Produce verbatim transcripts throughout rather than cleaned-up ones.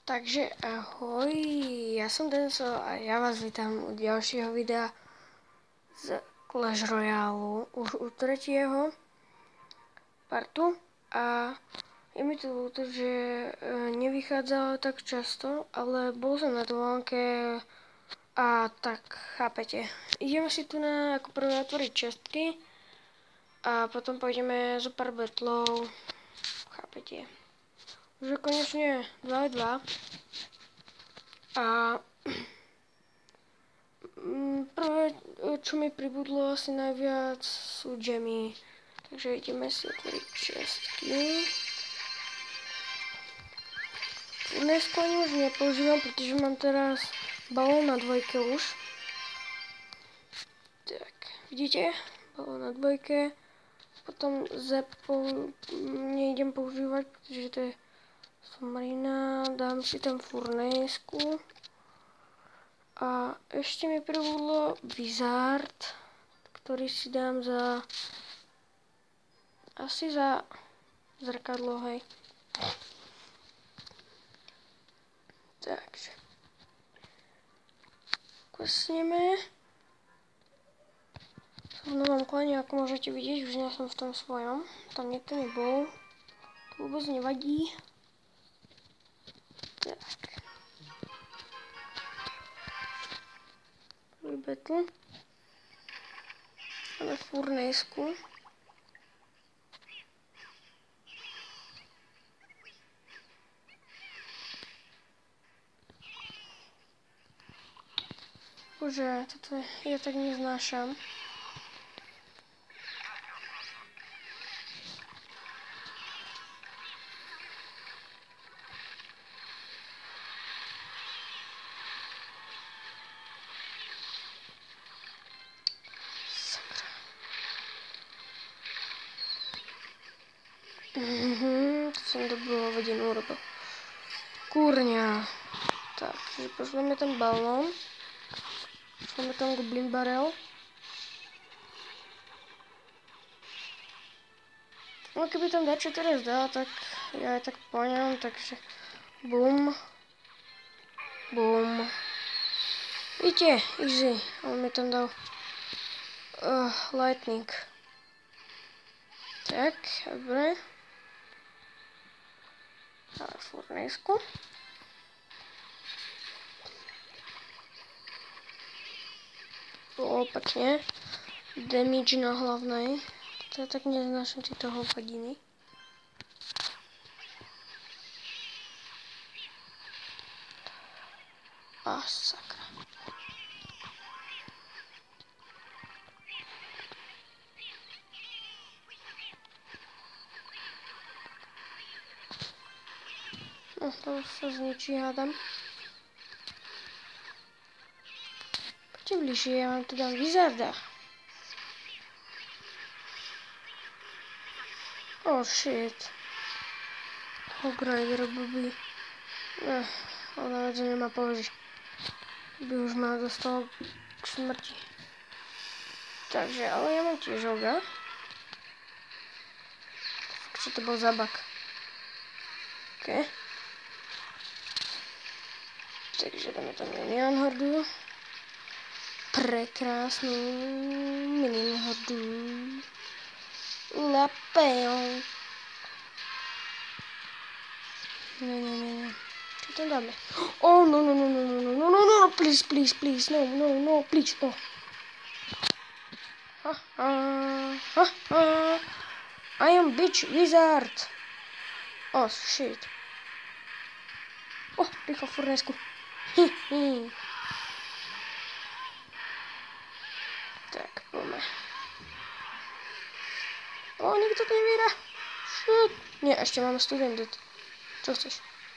Takže ahoj, ja som Denso a ja vás vítam u ďalšieho videa z Clash Royale, už u tretieho partu a je mi to ľúto, že nevychádzalo tak často, ale bol som na dovolenke a tak chápete. Ideme si tu na ako prvé otvoriť čestky a potom pôjdeme zo pár battlov, chápete. Už je konečne dva dva a prvé, čo mi pribudlo asi najviac, sú gemy. Takže ideme si otvoriť čestky. Dnes ani už nepoužívam, pretože mám teraz balón na dvojke už. Tak, vidíte? Balón na dvojke. Potom zep nejdem používať, pretože to je somarina. Dám si tam furnésku. A ešte mi pribudlo Wizard, ktorý si dám za asi za zrkadlo, hej. Takže klesneme. Som v novom klane, ako môžete vidieť, už nie som v tom svojom. Tam niekto mi bol. To vôbec nevadí. Tak. Prvý battle. Máme furnésku. Bože, toto ja tak neznášam. Sakra. Mhm, to som dobrú hodinu urobil. Kúrňa. Tak, takže pošleme ten balón. Máme tam Goblin Barrel. No keby tam dačo teraz dal, tak ja aj tak poňam, takže bum. Bum. Vidíte, easy. On mi tam dal uh, lightning. Tak, dobre. Dáme furnésku. O, pekne. Damage na hlavnej. To ja tak neznášam tieto hovadiny. A sakra. No, to už sa zničí, hádam. Poďte bližšie, ja vám tu dám Wizarda. Oh shit. Hogrider blbý. Eh, ale že nemá použiť. By už ma dostal k smrti. Takže, ale ja mám tiež Hoga. Čo to bol za bug? OK. Takže dáme tam Minion Hordu. Prekrásnu Minion Hordu. Lapel. Ne, ne, ne, ne. Čo tam dáme? Oh, no, no, no, no, no, no, no, no, no, please, please, please, no, no, no, please, no. Ha, ha, ha, ha. I am bitch wizard. Oh, shit. Oh, rýchlo furnésku. Hi, hi. Tak, poďme. O, nikto to nevíra. Shit. Nie, ešte máme studentet. Čo chceš?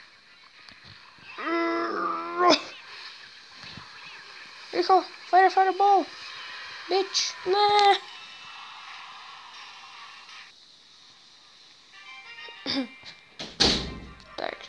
Rýchlo, fire, fireball. Bitch, ne. Takže.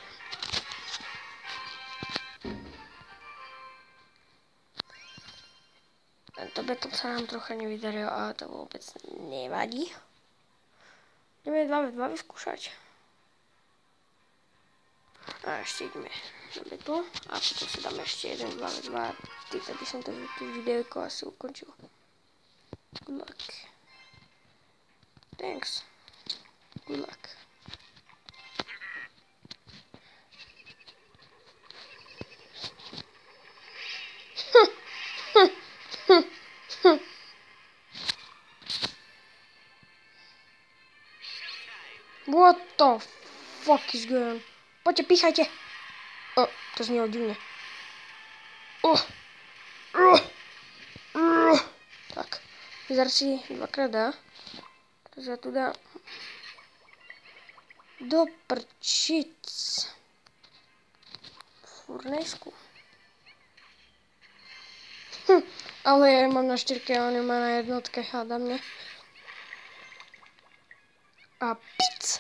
Tento battle sa nám trocha nevydaril, ale to vôbec nevadí. Ideme dva v dva vyskúšať. A a ešte ideme na battle a potom si dáme ešte jeden, dva, dva, týto by som to videjko asi ukončil. Good luck. Thanks. Good luck. What the fuck is going on? Poďte, píchajte. O, to znelo divne. Oh. Uh. Uh. Tak, vyzar si dvakrát dá. Takže ja tu dám do prčic. Furnejsku. Hm, ale ja mám na štyrke a on má na jednotke, hádam, ne? A pic!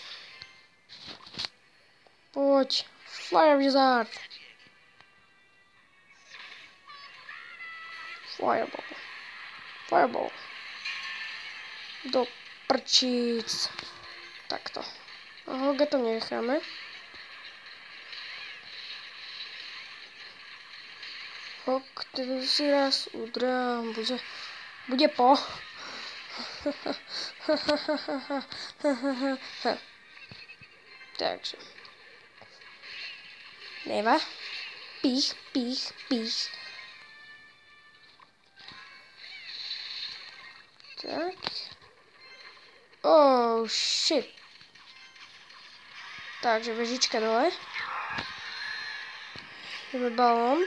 Poď, Fire Wizard! Fireball. Fireball. Do prčíc. Takto. A Hoga to necháme. Hog, tedy si raz udrám. Bude, bude po. Takže. Neva. Pích, pích, pích. Tak. Oh, shit. Takže vežička dole. Jdeme balón.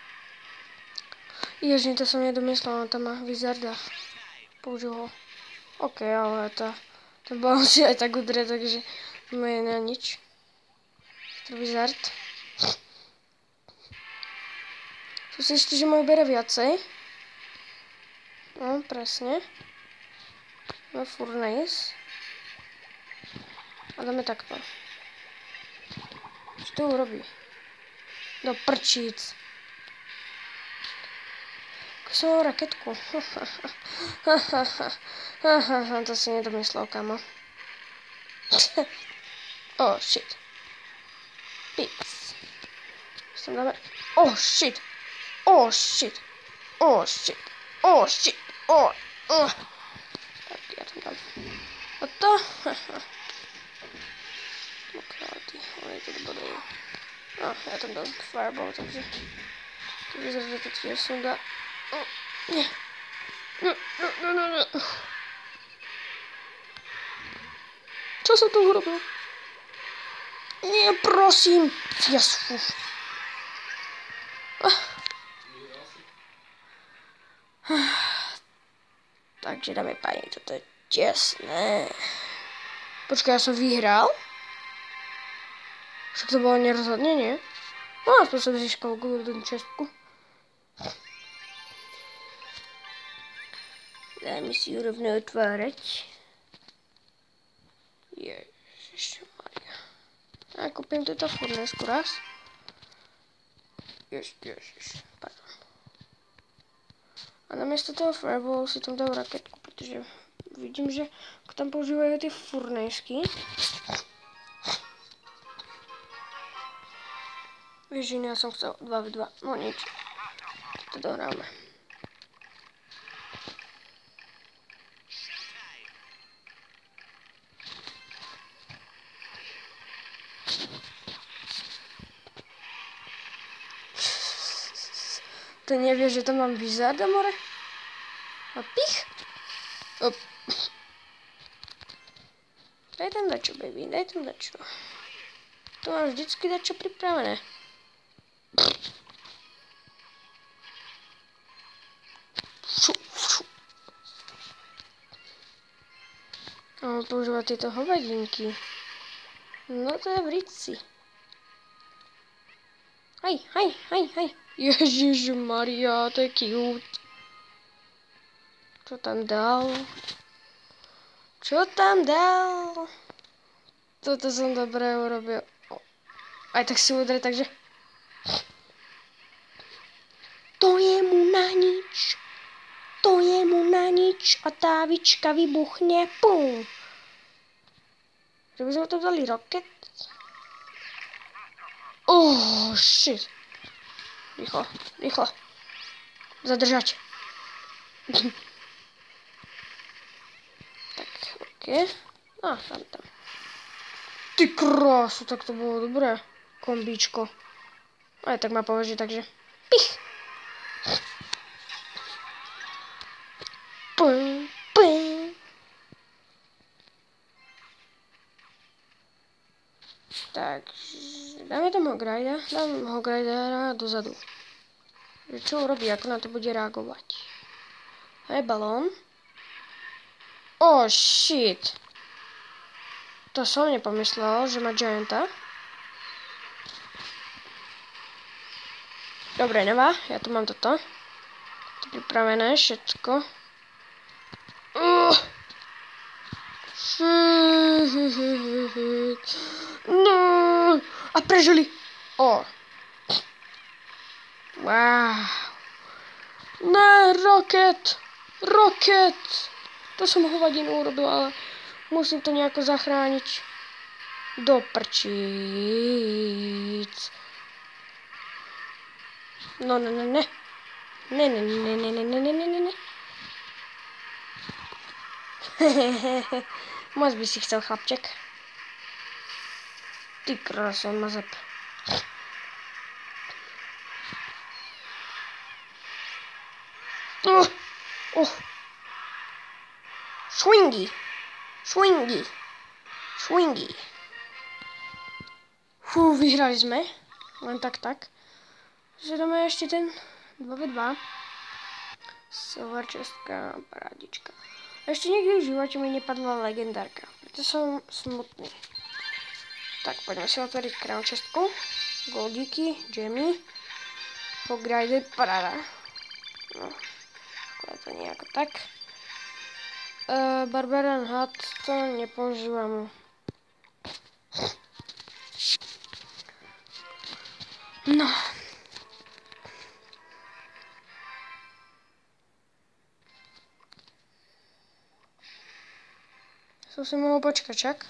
Ježiň, to som nedomyslel, on tam má Wizarda. Použil ho. OK, ale tá, ten balón si aj tak udrie, takže to je na nič. To Wizard. Som si istý, že môj bere viacej. No, presne. No, Furnace. A dáme takto. Čo to urobí? Do prčíc. Ako som mal raketku. To si nedomyslel, kamo. Oh, shit. Pips. Čo tam dáme? Oh, shit. Oh, shit. Oh, shit. Oh, shit. Oh, oh. Tak, ja tam dám. A to? Dokáty, on je to bodajú. No, ja tam dám Fireball, takže to vyzerá, že to tiež som dá. Nie. No, no, no, no, no. Čo som tu urobil? Nie, prosím. Yes, fú. Takže dáme pani, toto je tesné. Počkaj, ja som vyhral? Však to bolo nerozhodne, nie? No, aspoň som získal golden chestku. Dáme si ju rovno otvárať. Ježišmaria. A kúpim túto furnesku raz. Ježiš, ježiš, pardon. A namiesto toho Fireballu si tam dám raketku, pretože vidím, že ako tam používajú tie furnesky. Ježiš, ja som chcel dva v dva, no nič. To dohráme. To nevie, že tam mám Wizarda, more? A pich? Op. Daj tam dačo, baby, daj tam dačo. To mám vždycky dačo pripravené. Šu, šu. A on používa tieto hovadinky. No to je v rici. Hej, hej, hej, hej. Ježišmaria, to je cute. Čo tam dal? Čo tam dal? Toto som dobre urobil. Aj tak si udre, takže... To je mu na nič. To je mu na nič. A tá vička vybuchne. Pum. Že by sme to dali roket? Oh, shit. Rýchlo, rýchlo. Zadržať. Tak, ok. A, tam, tam. Ty krásu, tak to bolo dobré. Kombíčko. Aj tak ma považí, takže... Pich. Pum, pum. Tak, dáme tam Hogrida, dám Hogridera dozadu. Čo urobí, ako na to bude reagovať? Hej, balón. Oh, shit. To som nepomyslel, že má Gianta. Dobre, nevá, ja tu mám toto. To pripravené, všetko. Uh. No. A prežili. O. Wow. Ne, Rocket. Rocket. To som hovadinu urobil, ale musím to nejako zachrániť. Do prčíc. No, ne, ne, ne. Ne, ne, ne, ne, ne, ne, ne, ne, ne. Hehehe. Moc by si chcel, chlapček. Ty krása, mazep. Oh, oh. Swingy. Swingy. Swingy. Fú, vyhrali sme. Len tak, tak. Že dáme ešte ten dva na dva. Silver čestka, parádička. Ešte nikdy v živote mi nepadla legendárka, preto som smutný. Tak, poďme si otvoriť crown čestku. Goldíky, Jamie, Hogrider, paráda. No, je to nejako tak. Uh, Barbarian Hat, to nepoužívam. No. Som si mohol počkať, čak?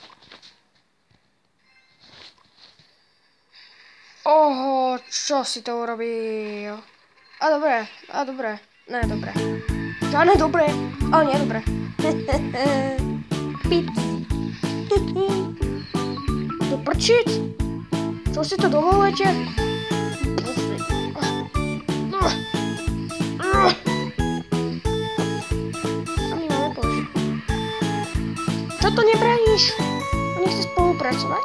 Oho, čo si to urobil? A dobré, a dobré, ne dobré. Žiadne dobré, ale nie dobré. Pic. Do prčic? Čo si to dovolujete? Čo to nebrániš? On nechce spolupracovať?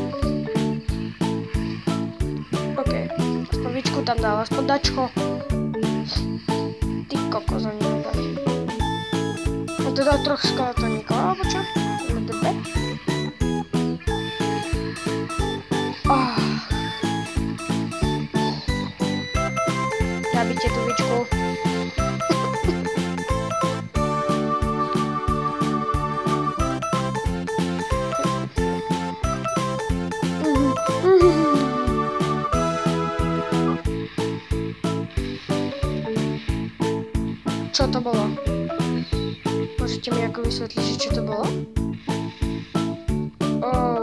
OK, aspoň víčku tam dal, aspoň dačko. Ty kokos, oni mi dali. A to dal troch skeletoníkov, alebo čo? Dobre. Oh. Zabite tú víčku. Čo to bolo? Môžete mi ako vysvetliť, čo to bolo? Oh.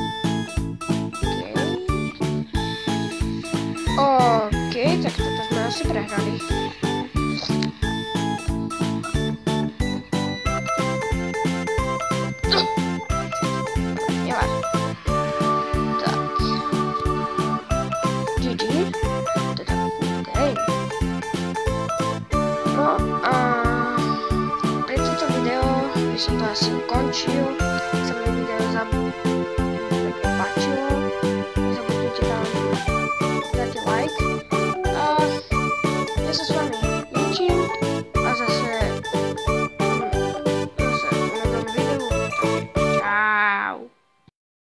OK. OK, tak toto sme asi prehrali. Nevá. Tak. gé gé. Teda OK. No a pre toto video by som to asi ukončil.